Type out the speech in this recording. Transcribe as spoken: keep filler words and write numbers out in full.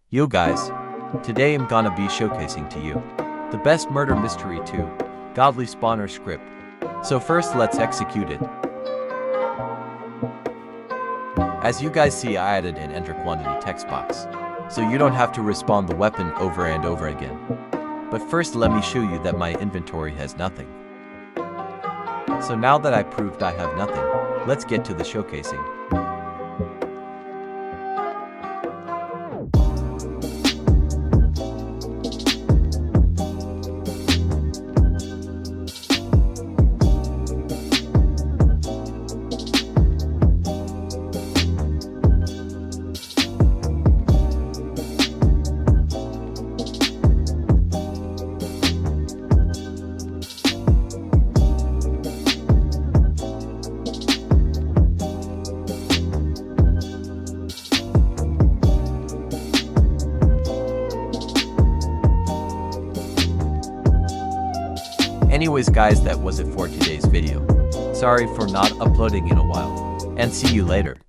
Yo guys, today I'm gonna be showcasing to you the best murder mystery two godly spawner script. So first let's execute it. As you guys see, I added an enter quantity text box, so you don't have to respawn the weapon over and over again. But first let me show you that my inventory has nothing. So now that I proved I have nothing, let's get to the showcasing. Anyways guys, that was it for today's video. Sorry for not uploading in a while, and see you later.